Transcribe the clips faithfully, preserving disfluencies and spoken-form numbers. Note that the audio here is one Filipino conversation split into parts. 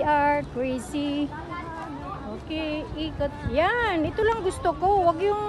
R, crazy. Okay, ikot. Yan, ito lang gusto ko. Wag yung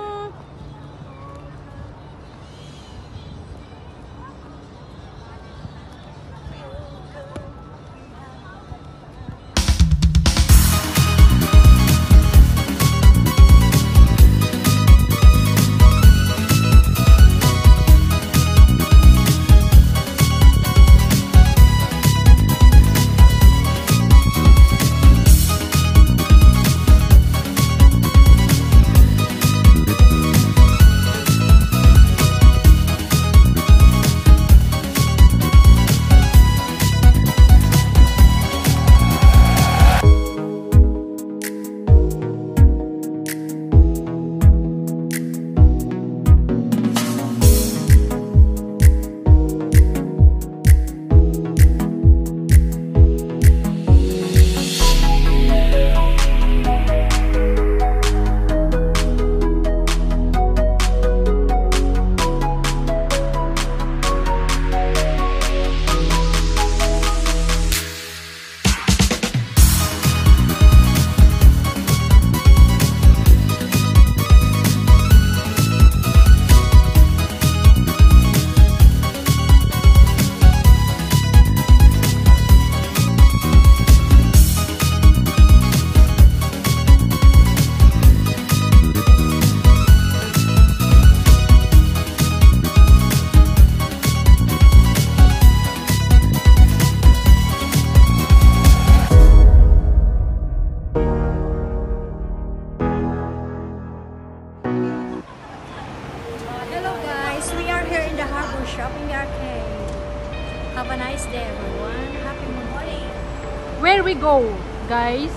shopping arcade. Have a nice day, everyone. Happy morning. Where we go, guys?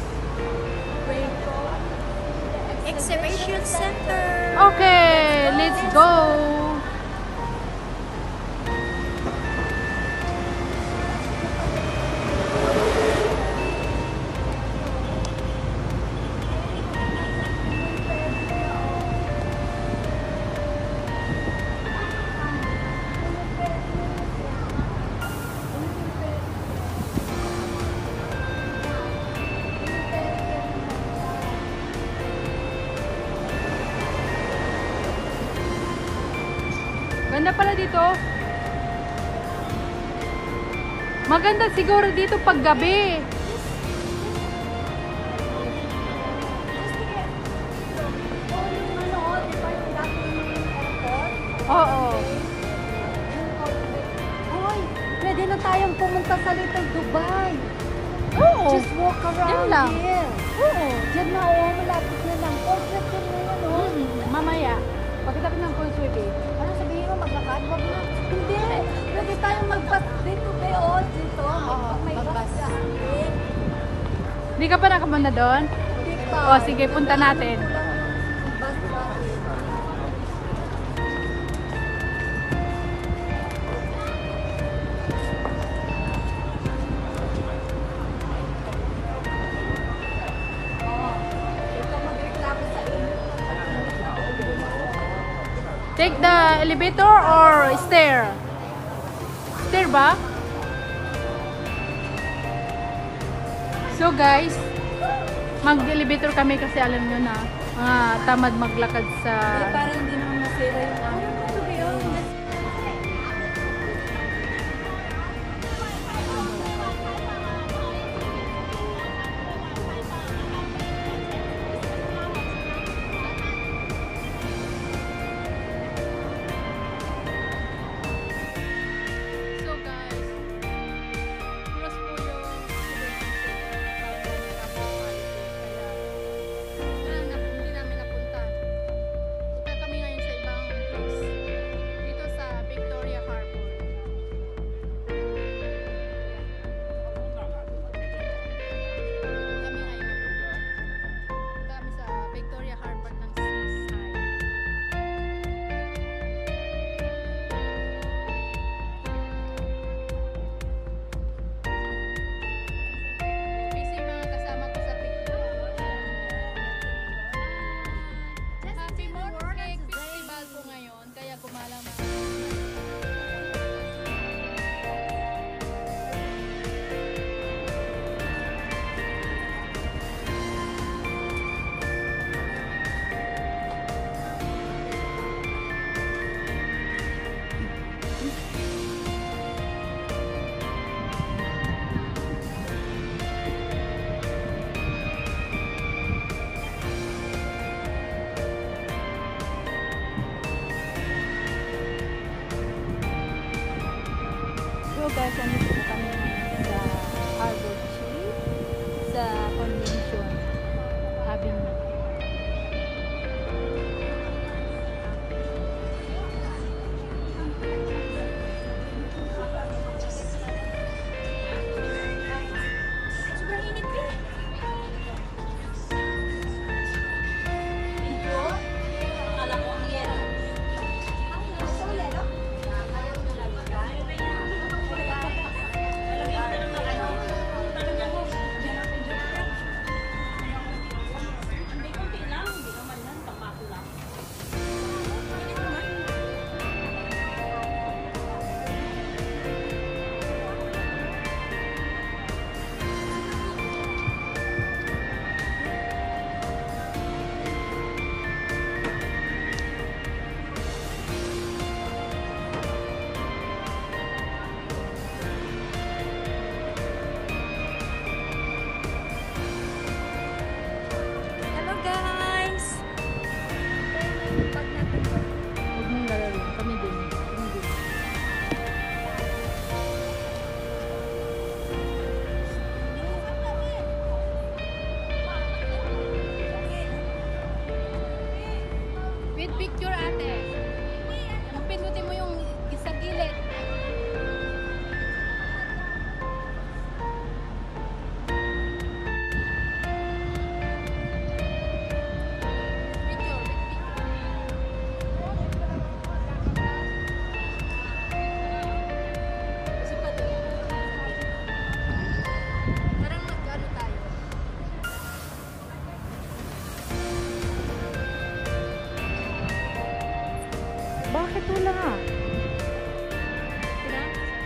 Exhibition Center. Okay, let's go. Ganda pala dito. Maganda siguro dito pag gabi. Oo. Hoy, pwede na tayong pumunta sa Little Dubai. Oo. Just walk around Yan lang. here. Oo. Diyan na, oh, malapit na lang. Portrait ko na yan, oh. Hmm, mamaya. Pagkita ko ng Consuebe. Ano sabihin mo, maglakad? Wag na. Hindi. Pwede tayong magpas dito, be, oh, dito. Mag may bus. Hindi ka pa nakapunta doon? Hindi pa. O, sige, punta natin. Bus natin. Take the elevator or stair? Stair ba? So guys, mag-elevator kami kasi alam nyo na, mga tamad maglakad sa... Para hindi naman masira yung ano. So guys, cross po yung wala na, hindi namin napunta. Punta kami ngayon sa ibang place. guys, nandito po kami sa Harbor Street sa Convention Avenue. Sobrang init eh. Akala ko ang yelo. Gusto mo yelo? Hello guys! Huwag mong lalaro. Kami din. Kami din. With picture ate. Ang pinutin mo yung isang gilid. Picture, with picture. Kasi pa doon. Parang mag-ano tayo. Bakit wala? Sina?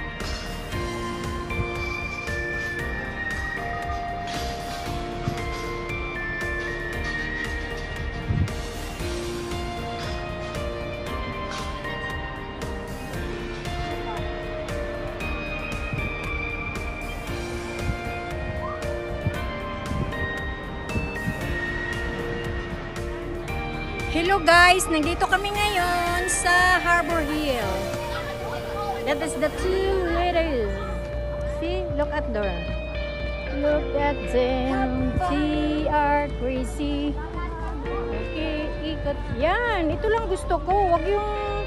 Hello guys! Nandito kami ngayon sa Harbor Hill. That is the two little. See? Look at there. Look at them, they are crazy. Okay, ikot. Yan, ito lang gusto ko. Wag yung